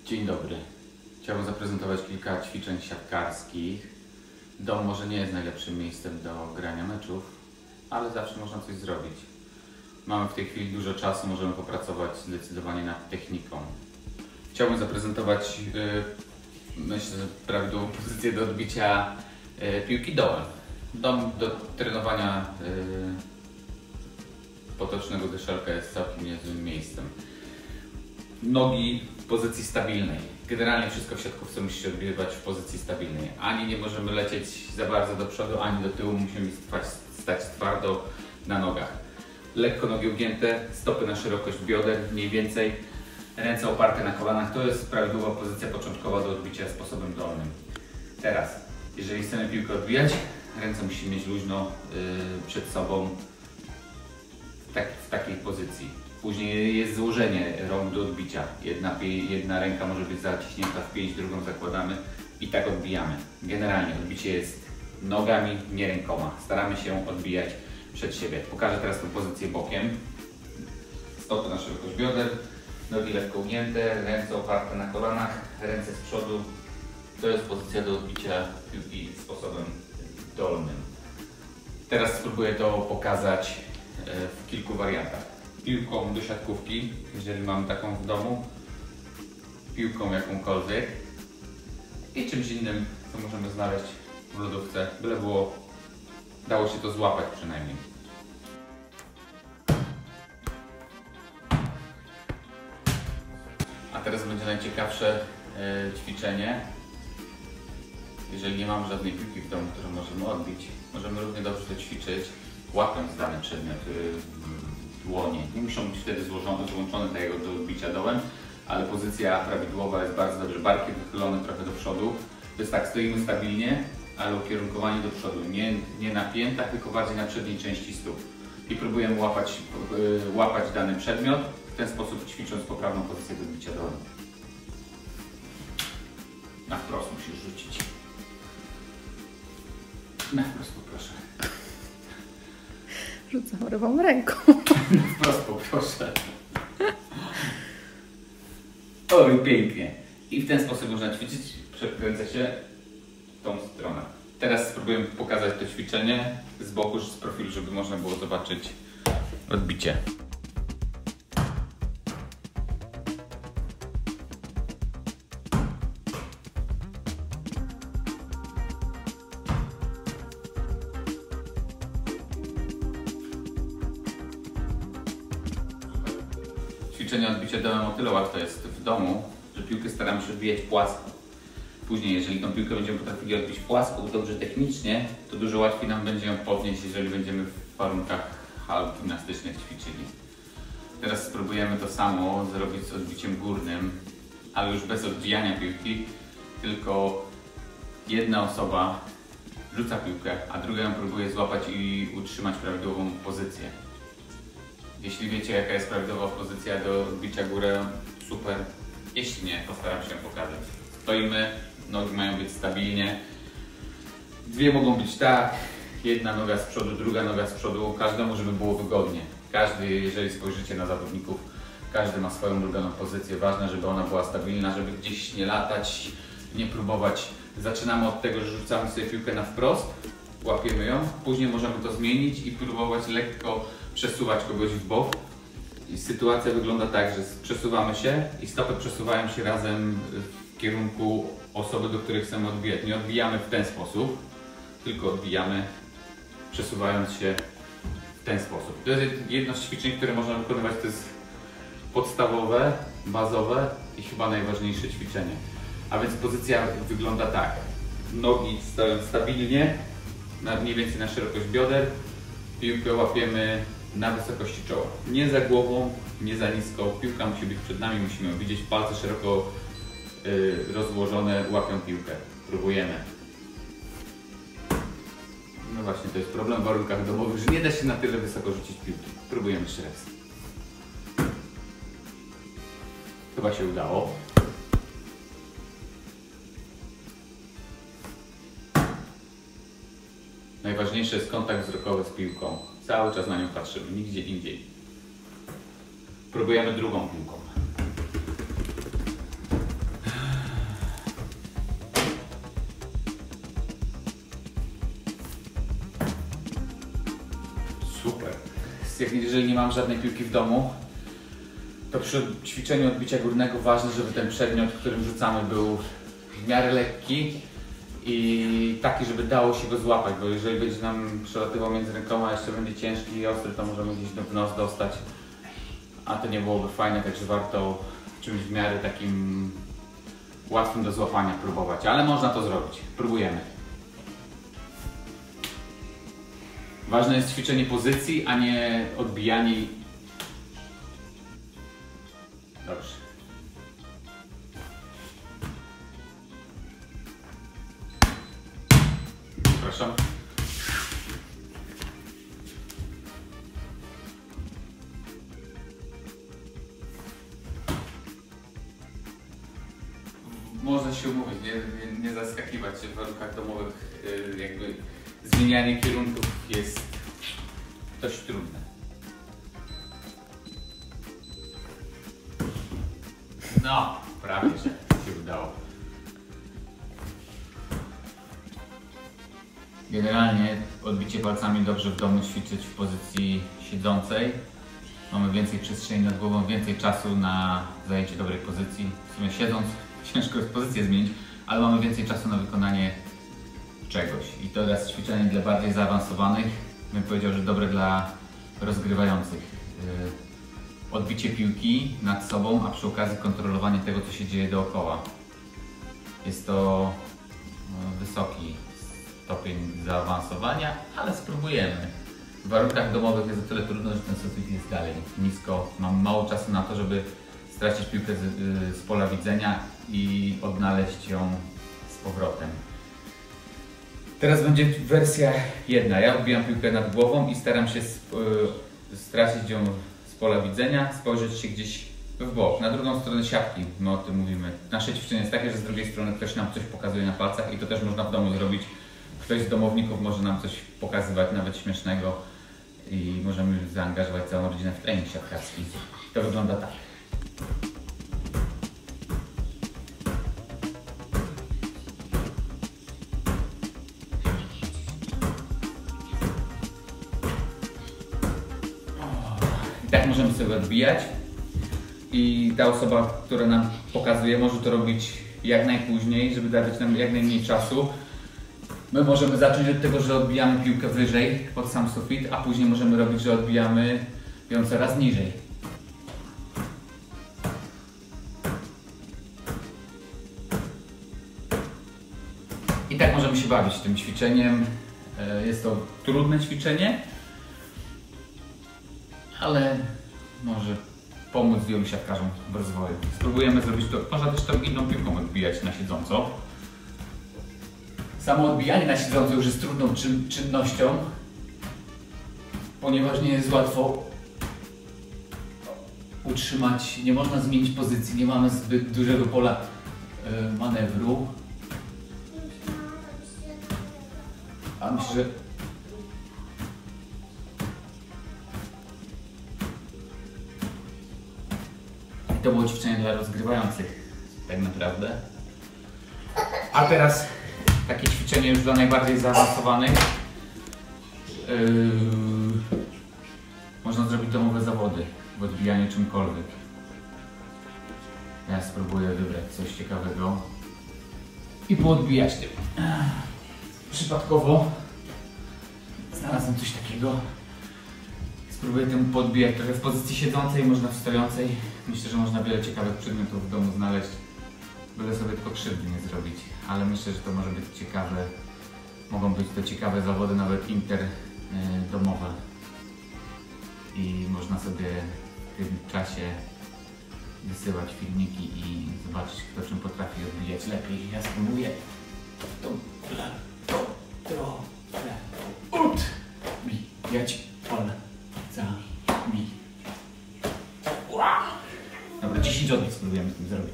Dzień dobry. Chciałbym zaprezentować kilka ćwiczeń siatkarskich. Dom może nie jest najlepszym miejscem do grania meczów, ale zawsze można coś zrobić. Mamy w tej chwili dużo czasu, możemy popracować zdecydowanie nad techniką. Chciałbym zaprezentować, myślę, prawidłową pozycję do odbicia piłki dołem. Dom do trenowania potocznego dyszelka jest całkiem niezłym miejscem. Nogi w pozycji stabilnej. Generalnie wszystko w siatkówce musi się odbywać w pozycji stabilnej. Ani nie możemy lecieć za bardzo do przodu, ani do tyłu. Musimy stać twardo na nogach. Lekko nogi ugięte, stopy na szerokość bioder mniej więcej. Ręce oparte na kolanach. To jest prawidłowa pozycja początkowa do odbicia sposobem dolnym. Teraz, jeżeli chcemy piłkę odbijać, ręce musimy mieć luźno przed sobą w takiej pozycji. Później jest złożenie rąk do odbicia. Jedna ręka może być zaciśnięta w pięść, drugą zakładamy i tak odbijamy. Generalnie odbicie jest nogami, nie rękoma. Staramy się odbijać przed siebie. Pokażę teraz tę pozycję bokiem. Stopy na szerokość bioder, nogi lekko ugnięte, ręce oparte na kolanach, ręce z przodu. To jest pozycja do odbicia piłki sposobem dolnym. Teraz spróbuję to pokazać w kilku wariantach. Piłką do siatkówki, jeżeli mamy taką w domu, piłką jakąkolwiek i czymś innym, co możemy znaleźć w lodówce, byle dało się to złapać przynajmniej. A teraz będzie najciekawsze ćwiczenie. Jeżeli nie mamy żadnej piłki w domu, którą możemy odbić, możemy równie dobrze to ćwiczyć, łapiąc dany przedmiot w dłonie. Nie muszą być wtedy złączone tak jak do odbicia dołem, ale pozycja prawidłowa jest bardzo dobrze. Barki wychylone trochę do przodu. To jest tak, stoimy stabilnie, ale ukierunkowani do przodu. Nie na piętach, tylko bardziej na przedniej części stóp. I próbujemy łapać dany przedmiot, w ten sposób ćwicząc poprawną pozycję do odbicia dołem. Na wprost musisz rzucić. Na wprost poproszę. Rzucam lewą ręką. Wprost poproszę. Oj, pięknie. I w ten sposób można ćwiczyć. Przekręcę się w tą stronę. Teraz spróbuję pokazać to ćwiczenie z boku, z profilu, żeby można było zobaczyć odbicie. Ćwiczenie odbicia dołem o tyle łatwe jest w domu, że piłkę staramy się odbijać płasko. Później, jeżeli tą piłkę będziemy potrafili odbić płasko, dobrze technicznie, to dużo łatwiej nam będzie ją podnieść, jeżeli będziemy w warunkach hal gimnastycznych ćwiczyli. Teraz spróbujemy to samo zrobić z odbiciem górnym, ale już bez odbijania piłki, tylko jedna osoba rzuca piłkę, a druga ją próbuje złapać i utrzymać prawidłową pozycję. Jeśli wiecie, jaka jest prawidłowa pozycja do odbicia górę, super. Jeśli nie, postaram się pokazać. Stoimy, nogi mają być stabilnie. Dwie mogą być tak, jedna noga z przodu, druga noga z przodu. Każdemu, żeby było wygodnie. Każdy, jeżeli spojrzycie na zawodników, każdy ma swoją ulubioną pozycję. Ważne, żeby ona była stabilna, żeby gdzieś nie latać, nie próbować. Zaczynamy od tego, że rzucamy sobie piłkę na wprost, łapiemy ją. Później możemy to zmienić i próbować lekko przesuwać kogoś w bok. I sytuacja wygląda tak, że przesuwamy się i stopy przesuwają się razem w kierunku osoby, do której chcemy odbijać. Nie odbijamy w ten sposób, tylko odbijamy przesuwając się w ten sposób. To jest jedno z ćwiczeń, które można wykonywać, to jest podstawowe, bazowe i chyba najważniejsze ćwiczenie. A więc pozycja wygląda tak. Nogi stoją stabilnie, mniej więcej na szerokość bioder. Piłkę łapiemy na wysokości czoła. Nie za głową, nie za nisko. Piłka musi być przed nami, musimy ją widzieć. Palce szeroko rozłożone łapią piłkę. Próbujemy. No właśnie, to jest problem w warunkach domowych, że nie da się na tyle wysoko rzucić piłki. Próbujemy jeszcze raz. Chyba się udało. Najważniejszy jest kontakt wzrokowy z piłką. Cały czas na nią patrzymy, nigdzie indziej. Próbujemy drugą piłką. Super. Jeżeli nie mam żadnej piłki w domu, to przy ćwiczeniu odbicia górnego ważne, żeby ten przedmiot, którym rzucamy, był w miarę lekki i taki, żeby dało się go złapać, bo jeżeli będzie nam przelatywał między rękoma, jeszcze będzie ciężki i ostry, to możemy gdzieś w nos dostać, a to nie byłoby fajne, także warto czymś w miarę takim łatwym do złapania próbować, ale można to zrobić. Próbujemy. Ważne jest ćwiczenie pozycji, a nie odbijanie. Dobrze. Przepraszam. Można się umówić, nie zaskakiwać się w warunkach domowych, jakby zmienianie kierunków jest dość trudne. No, prawie że się udało. Generalnie odbicie palcami dobrze w domu ćwiczyć w pozycji siedzącej. Mamy więcej przestrzeni nad głową, więcej czasu na zajęcie dobrej pozycji. W sumie siedząc ciężko jest pozycję zmienić, ale mamy więcej czasu na wykonanie czegoś. I to jest ćwiczenie dla bardziej zaawansowanych. Bym powiedział, że dobre dla rozgrywających. Odbicie piłki nad sobą, a przy okazji kontrolowanie tego, co się dzieje dookoła. Jest to wysoki stopień zaawansowania, ale spróbujemy. W warunkach domowych jest o tyle trudno, że ten sufit jest dalej nisko. Mam mało czasu na to, żeby stracić piłkę z pola widzenia i odnaleźć ją z powrotem. Teraz będzie wersja jedna. Ja odbijam piłkę nad głową i staram się stracić ją z pola widzenia, spojrzeć się gdzieś w bok, na drugą stronę siatki, my o tym mówimy. Nasze ćwiczenie jest takie, że z drugiej strony ktoś nam coś pokazuje na palcach i to też można w domu zrobić. Ktoś z domowników może nam coś pokazywać, nawet śmiesznego i możemy zaangażować całą rodzinę w trening siatkarski. To wygląda tak. I tak możemy sobie odbijać i ta osoba, która nam pokazuje, może to robić jak najpóźniej, żeby dawać nam jak najmniej czasu. My możemy zacząć od tego, że odbijamy piłkę wyżej pod sam sufit, a później możemy robić, że odbijamy ją coraz niżej. I tak możemy się bawić tym ćwiczeniem. Jest to trudne ćwiczenie, ale może pomóc wielu siatkarzom w rozwoju. Spróbujemy zrobić to, można też tą inną piłką odbijać na siedząco. Samo odbijanie na siedząco już jest trudną czynnością, ponieważ nie jest łatwo utrzymać, nie można zmienić pozycji, nie mamy zbyt dużego pola manewru. A myślę, że to było ćwiczenie dla rozgrywających tak naprawdę. A teraz takie ćwiczenie już dla najbardziej zaawansowanych. Można zrobić domowe zawody w odbijaniu czymkolwiek. Ja spróbuję wybrać coś ciekawego i poodbijać tym. Przypadkowo znalazłem coś takiego. Spróbuję tym podbijać trochę w pozycji siedzącej, można w stojącej. Myślę, że można wiele ciekawych przedmiotów w domu znaleźć, byle sobie tylko krzywdy nie zrobić. Ale myślę, że to może być ciekawe. Mogą być to ciekawe zawody, nawet interdomowe. I można sobie w tym czasie wysyłać filmiki i zobaczyć, kto czym potrafi odbijać lepiej. Ja spróbuję trochę odbijać palcami. Dobra, 10 odbić spróbujemy z tym zrobić.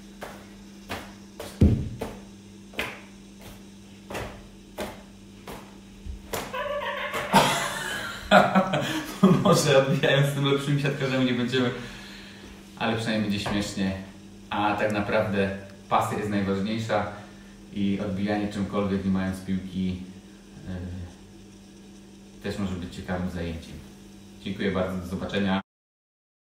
Może odbijając tym lepszymi siatkarzami nie będziemy, ale przynajmniej będzie śmiesznie. A tak naprawdę pasja jest najważniejsza i odbijanie czymkolwiek nie mając piłki też może być ciekawym zajęciem. Dziękuję bardzo, do zobaczenia.